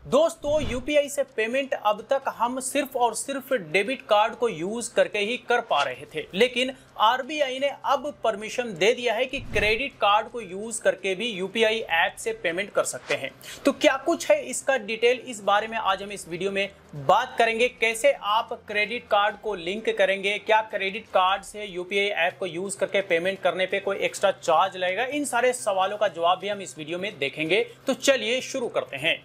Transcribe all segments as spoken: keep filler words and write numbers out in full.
दोस्तों यूपीआई से पेमेंट अब तक हम सिर्फ और सिर्फ डेबिट कार्ड को यूज करके ही कर पा रहे थे, लेकिन आरबीआई ने अब परमिशन दे दिया है कि क्रेडिट कार्ड को यूज करके भी यूपीआई ऐप से पेमेंट कर सकते हैं। तो क्या कुछ है इसका डिटेल, इस बारे में आज हम इस वीडियो में बात करेंगे। कैसे आप क्रेडिट कार्ड को लिंक करेंगे, क्या क्रेडिट कार्ड से यूपीआई ऐप को यूज करके पेमेंट करने पे कोई एक्स्ट्रा चार्ज लगेगा, इन सारे सवालों का जवाब भी हम इस वीडियो में देखेंगे। तो चलिए शुरू करते हैं।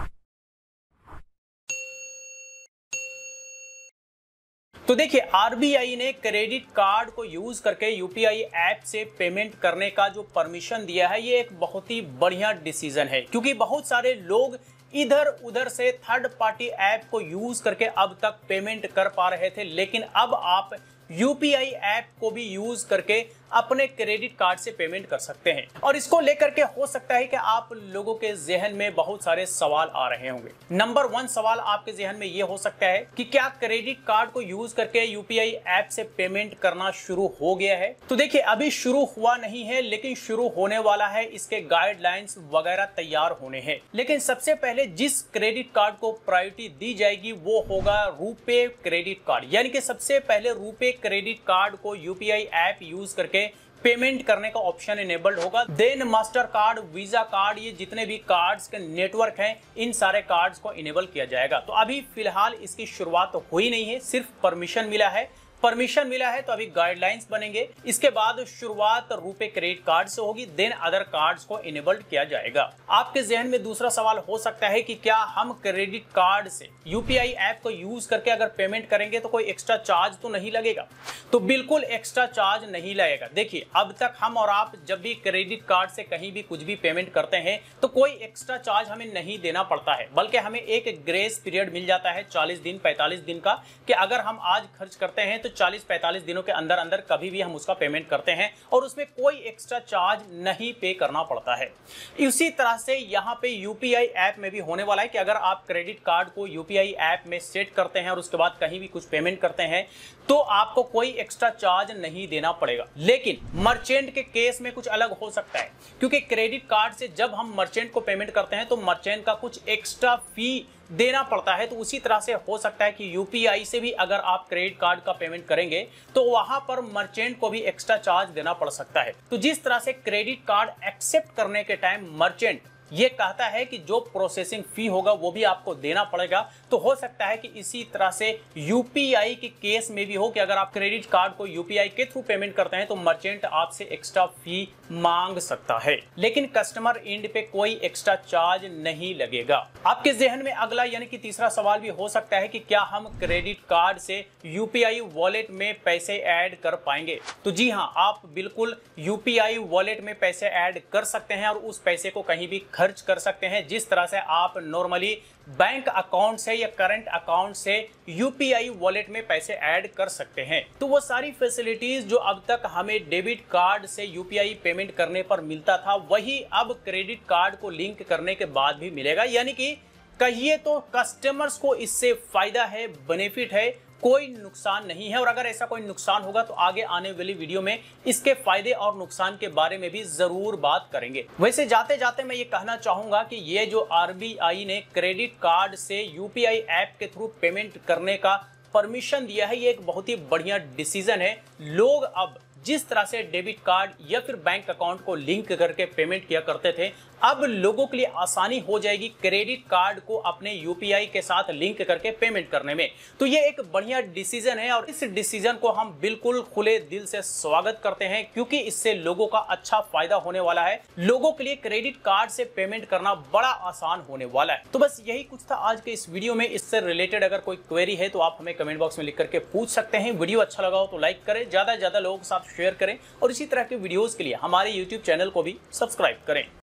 तो देखिए, आरबीआई ने क्रेडिट कार्ड को यूज करके यूपीआई ऐप से पेमेंट करने का जो परमिशन दिया है, ये एक बहुत ही बढ़िया डिसीजन है, क्योंकि बहुत सारे लोग इधर उधर से थर्ड पार्टी ऐप को यूज करके अब तक पेमेंट कर पा रहे थे, लेकिन अब आप यूपीआई ऐप को भी यूज करके अपने क्रेडिट कार्ड से पेमेंट कर सकते हैं। और इसको लेकर के हो सकता है कि आप लोगों के जहन में बहुत सारे सवाल आ रहे होंगे। नंबर वन सवाल आपके जहन में यह हो सकता है कि क्या क्रेडिट कार्ड को यूज करके यूपीआई ऐप से पेमेंट करना शुरू हो गया है। तो देखिए, अभी शुरू हुआ नहीं है, लेकिन शुरू होने वाला है। इसके गाइडलाइंस वगैरह तैयार होने हैं। लेकिन सबसे पहले जिस क्रेडिट कार्ड को प्रायोरिटी दी जाएगी वो होगा रुपे क्रेडिट कार्ड, यानी कि सबसे पहले रुपे क्रेडिट कार्ड को यूपीआई ऐप यूज करके पेमेंट करने का ऑप्शन इनेबल्ड होगा। Then Mastercard, Visa card, ये जितने भी कार्ड्स के नेटवर्क हैं, इन सारे कार्ड्स को इनेबल किया जाएगा। तो अभी फिलहाल इसकी शुरुआत तो हुई नहीं है, सिर्फ परमिशन मिला है। परमिशन मिला है तो अभी गाइडलाइंस बनेंगे। इसके बाद शुरुआत रुपे क्रेडिट कार्ड से होगी, देन अदर कार्ड्स को इनेबल्ड किया जाएगा। आपके जहन में दूसरा सवाल हो सकता है कि क्या हम क्रेडिट कार्ड से यूपीआई ऐप को यूज करके अगर पेमेंट करेंगे तो कोई एक्स्ट्रा चार्ज तो नहीं लगेगा। तो बिल्कुल एक्स्ट्रा चार्ज नहीं लगेगा। देखिए, अब तक हम और आप जब भी क्रेडिट कार्ड से कहीं भी कुछ भी पेमेंट करते हैं तो कोई एक्स्ट्रा चार्ज हमें नहीं देना पड़ता है, बल्कि हमें एक ग्रेस पीरियड मिल जाता है चालीस दिन पैंतालीस दिन का, कि अगर हम आज खर्च करते हैं तो चालीस पैंतालीस दिनों के अंदर अंदर कभी भी हम उसका पेमेंट करते हैं और उसमें कोई एक्स्ट्रा चार्ज नहीं पे करना पड़ता है। इसी तरह से यहाँ पे यूपीआई ऐप में भी होने वाला है कि अगर आप क्रेडिट कार्ड को यूपीआई ऐप में सेट करते हैं और उसके बाद कहीं भी कुछ पेमेंट करते हैं तो आपको कोई एक्स्ट्रा चार्ज नहीं देना पड़ेगा। लेकिन मर्चेंट के केस में कुछ अलग हो सकता है, क्योंकि क्रेडिट कार्ड से जब हम मर्चेंट को पेमेंट करते हैं तो मर्चेंट का कुछ एक्स्ट्रा फी देना पड़ता है। तो उसी तरह से हो सकता है कि यूपीआई से भी अगर आप क्रेडिट कार्ड का पेमेंट करेंगे तो वहां पर मर्चेंट को भी एक्स्ट्रा चार्ज देना पड़ सकता है। तो जिस तरह से क्रेडिट कार्ड एक्सेप्ट करने के टाइम मर्चेंट ये कहता है कि जो प्रोसेसिंग फी होगा वो भी आपको देना पड़ेगा, तो हो सकता है कि इसी तरह से यूपीआई के केस में भी हो कि अगर आप क्रेडिट कार्ड को यूपीआई के थ्रू पेमेंट करते हैं तो मर्चेंट आपसे एक्स्ट्रा फी मांग सकता है, लेकिन कस्टमर एंड पे कोई एक्स्ट्रा चार्ज नहीं लगेगा। आपके जहन में अगला यानी कि तीसरा सवाल भी हो सकता है कि क्या हम क्रेडिट कार्ड से यूपीआई वॉलेट में पैसे ऐड कर पाएंगे। तो जी हाँ, आप बिल्कुल यूपीआई वॉलेट में पैसे ऐड कर सकते हैं और उस पैसे को कहीं भी खर्च कर सकते हैं, जिस तरह से आप नॉर्मली बैंक अकाउंट से या करंट अकाउंट से यूपीआई वॉलेट में पैसे ऐड कर सकते हैं। तो वो सारी फैसिलिटीज जो अब तक हमें डेबिट कार्ड से यूपीआई पेमेंट करने पर मिलता था, वही अब क्रेडिट कार्ड को लिंक करने के बाद भी मिलेगा। यानी कि कहिए तो कस्टमर्स को इससे फायदा है, बेनिफिट है, कोई नुकसान नहीं है। और अगर ऐसा कोई नुकसान होगा तो आगे आने वाली वीडियो में इसके फायदे और नुकसान के बारे में भी जरूर बात करेंगे। वैसे जाते जाते मैं ये कहना चाहूंगा कि ये जो आरबीआई ने क्रेडिट कार्ड से यूपीआई ऐप के थ्रू पेमेंट करने का परमिशन दिया है, ये एक बहुत ही बढ़िया डिसीजन है। लोग अब जिस तरह से डेबिट कार्ड या फिर बैंक अकाउंट को लिंक करके पेमेंट किया करते थे, अब लोगों के लिए आसानी हो जाएगी क्रेडिट कार्ड को अपने यूपीआई के साथ लिंक करके पेमेंट करने में। तो ये एक बढ़िया डिसीजन है और इस डिसीजन को हम बिल्कुल खुले दिल से स्वागत करते हैं, क्योंकि इससे लोगों का अच्छा फायदा होने वाला है। लोगों के लिए क्रेडिट कार्ड से पेमेंट करना बड़ा आसान होने वाला है। तो बस यही कुछ था आज के इस वीडियो में। इससे रिलेटेड अगर कोई क्वेरी है तो आप हमें कमेंट बॉक्स में लिख करके पूछ सकते हैं। वीडियो अच्छा लगा हो तो लाइक करें, ज्यादा से ज्यादा लोगों के साथ शेयर करें और इसी तरह के वीडियोस के लिए हमारे यूट्यूब चैनल को भी सब्सक्राइब करें।